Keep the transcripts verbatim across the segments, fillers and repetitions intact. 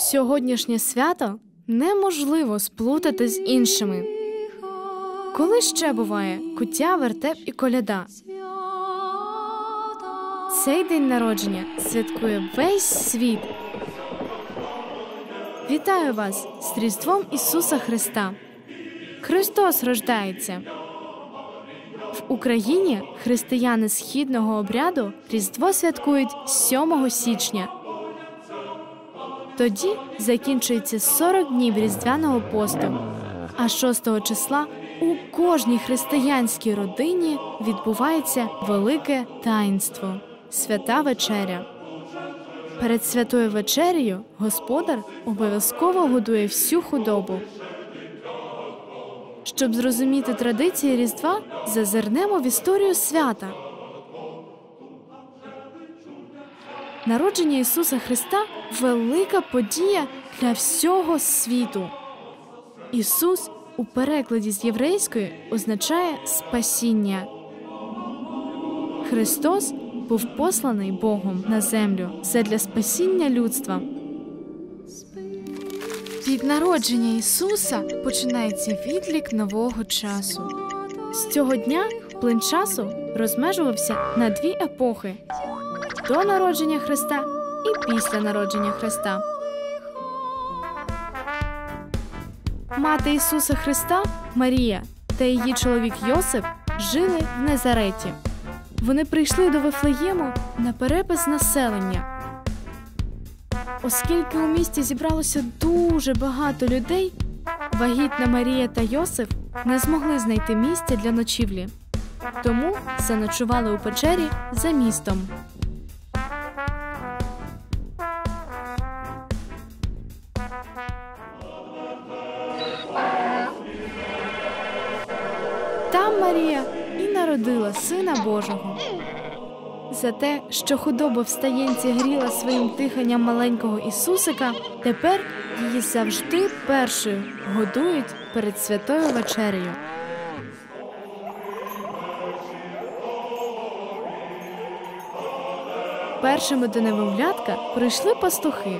Сьогоднішнє свято неможливо сплутати з іншими. Коли ще буває куття, вертеп і коляда? Цей день народження святкує весь світ. Вітаю вас з Різдвом Ісуса Христа! Христос рождається! В Україні християни східного обряду Різдво святкують сьомого січня. Тоді закінчується сорок днів Різдвяного посту, а шостого числа у кожній християнській родині відбувається велике таїнство – Свята Вечеря. Перед Святою Вечерею господар обов'язково годує всю худобу. Щоб зрозуміти традиції Різдва, зазирнемо в історію свята. Народження Ісуса Христа – велика подія для всього світу. Ісус у перекладі з єврейської означає «спасіння». Христос був посланий Богом на землю задля спасіння людства. Від народження Ісуса починається відлік нового часу. З цього дня плин часу розмежувався на дві епохи – до народження Христа і після народження Христа. Мати Ісуса Христа, Марія, та її чоловік Йосип жили в Назареті. Вони прийшли до Вифлеєму на перепис населення. Оскільки у місті зібралося дуже багато людей, вагітна Марія та Йосип не змогли знайти місця для ночівлі. Тому заночували у печері за містом. Там Марія і народила Сина Божого. За те, що худоба в стаєнці гріла своїм диханням маленького Ісусика, тепер її завжди першою годують перед Святою Вечерею. Першими до немовлятка прийшли пастухи.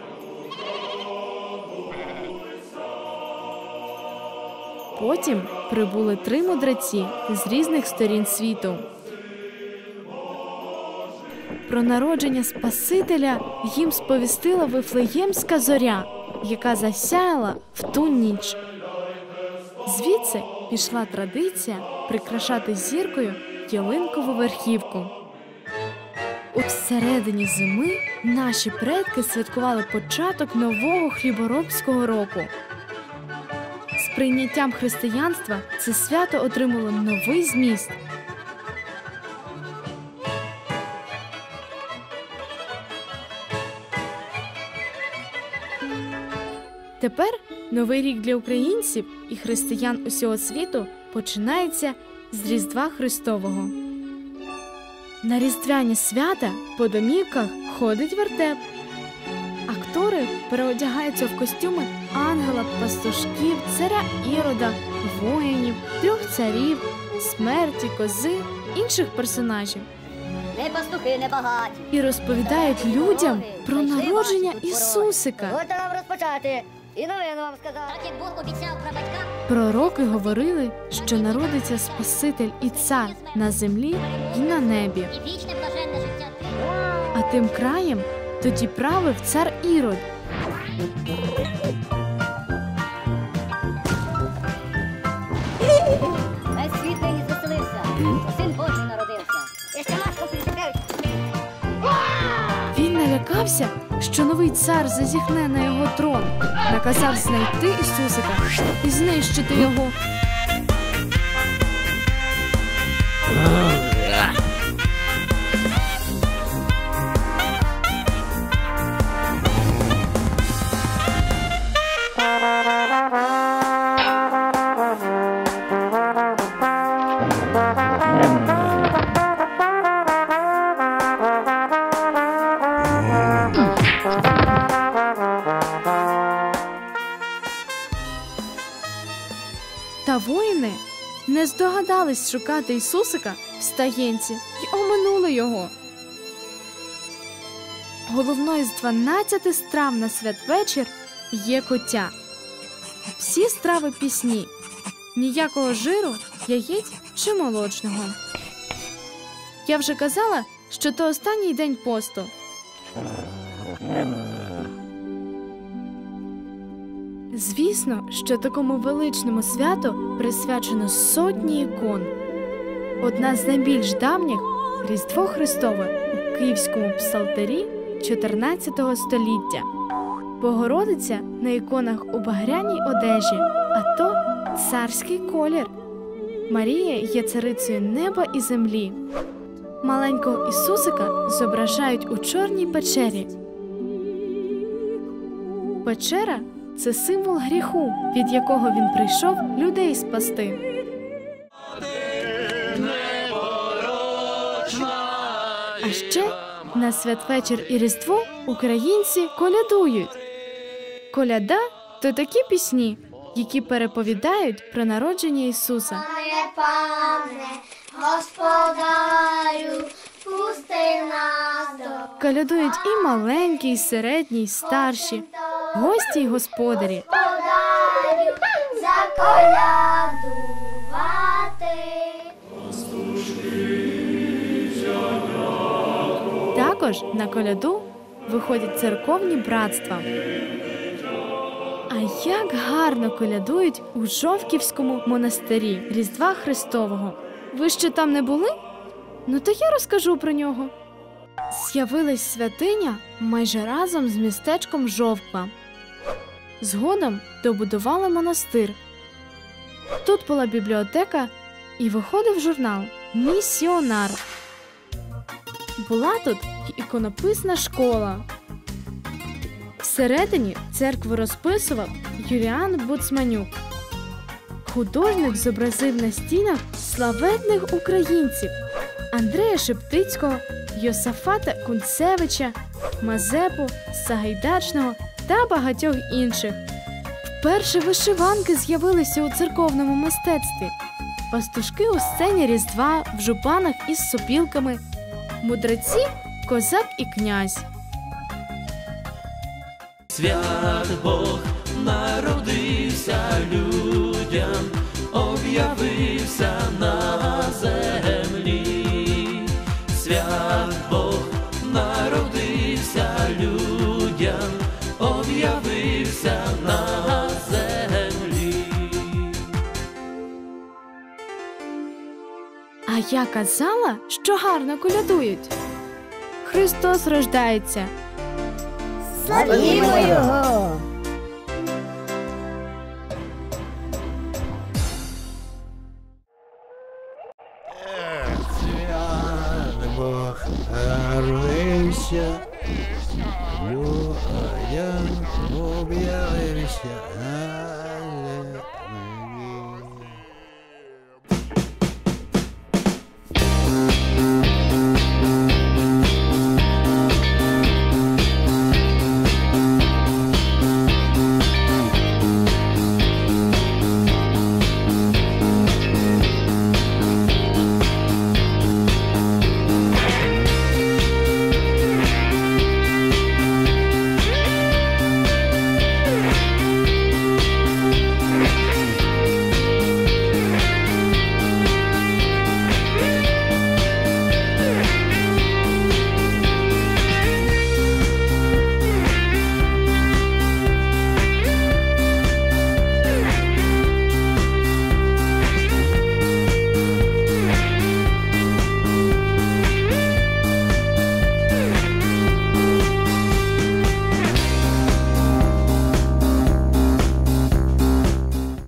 Потім прибули три мудреці з різних сторін світу. Про народження Спасителя їм сповістила Вифлеємська зоря, яка засяяла в ту ніч. Звідси пішла традиція прикрашати зіркою ялинкову верхівку. У середині зими наші предки святкували початок нового хліборобського року. З прийняттям християнства це свято отримало новий зміст. Тепер Новий рік для українців і християн усього світу починається з Різдва Христового. На різдвяні свята по домівках ходить вертеп. Актори переодягаються в костюми ангела, пастушків, царя Ірода, воїнів, трьох царів, смерті, кози, інших персонажів. Не пастухи, не багаті. І розповідають людям про народження Ісусика. Дозвольте нам розпочати. І новину вам сказати. Так як Бог обіцяв прабатькам. Пророки говорили, що народиться Спаситель і Цар на землі і на небі. І вічне блаженне життя. А тим краєм тоді правив цар Ірод. Весь світ нині звеселився. Син Божий народився. І ще Машко Філіпкевич. Він налякався, що новий цар зазіхне на його трон. Наказав знайти Ісусика і знищити його. Та воїни не здогадались шукати Ісусика в стаєнці й оминули його. Головною з дванадцяти страв на святвечір є куття. Всі страви пісні. Ніякого жиру, яєць чи молочного. Я вже казала, що то останній день посту. Звісно, що такому величному святу присвячено сотні ікон. Одна з найбільш давніх – Різдво Христове у Київському псалтирі чотирнадцятого століття. Богородиця на іконах у багряній одежі, а то царський колір. Марія є царицею неба і землі. Маленького Ісусика зображають у чорній печері. Печера – це символ гріху, від якого він прийшов людей спасти. А ще на святвечір і Різдво українці колядують. Коляда – то такі пісні, які переповідають про народження Ісуса. Пане, пане, господарю, пусти нас до Колядують і маленькі, і середні, і старші, гості й господарі. господарю, заколядувати. Також на коляду виходять церковні братства. А як гарно колядують у Жовківському монастирі Різдва Христового. Ви ще там не були? Ну то я розкажу про нього. З'явилась святиня майже разом з містечком Жовква. Згодом добудували монастир. Тут була бібліотека і виходив журнал «Місіонар». Була тут й іконописна школа. Всередині церкву розписував Юліан Буцманюк. Художник зобразив на стінах славетних українців Андрея Шептицького, Йосафата Кунцевича, Мазепу, Сагайдачного та багатьох інших. Вперше вишиванки з'явилися у церковному мистецтві. Пастушки у сцені Різдва в жупанах із сопілками, мудреці – козак і князь. Свят Бог народився людям, об'явився на землі. Свят Бог народився людям, об'явився на землі. А я казала, що гарно колядують. Христос рождається. Славімо його! Свят Бог народився, людям об'явився.